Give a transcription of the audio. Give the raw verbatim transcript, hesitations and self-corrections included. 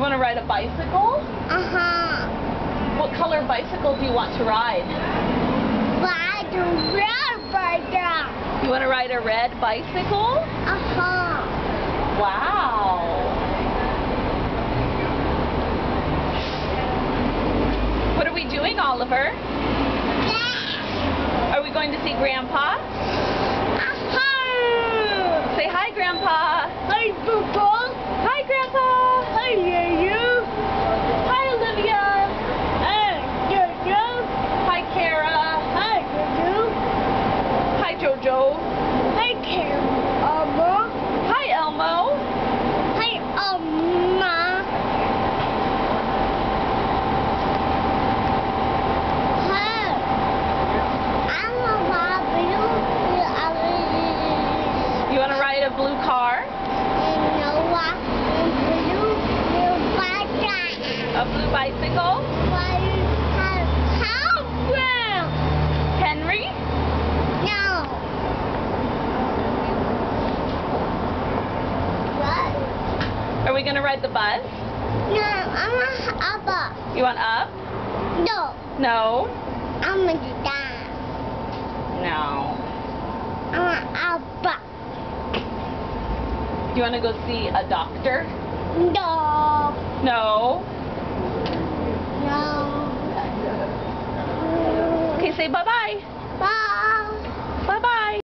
want to ride a bicycle? Uh-huh. What color bicycle do you want to ride? Ride a red bicycle. You want to ride a red bicycle? Uh-huh. Wow. What are we doing, Oliver? Yeah. Are we going to see Grandpa? Uh-huh. Say hi, Grandpa. Hi, Papa. Hi, Grandpa. Hi, Lulu. Hi, Olivia. Hi, Jojo. Hi, Kara. Hi, Jojo. Hi, Jojo. Hi, Kara. Elmo. Hi, Elmo. Hi, Oma. Hi. I'm a blue. You want to ride a blue car? A blue bicycle? Henry? No. What? Are we going to ride the bus? No, I'm a up. You want up? No, No. I'm a down. No. I'm a up. Do you want to go see a doctor? No. No. No. Okay, say bye-bye. Bye.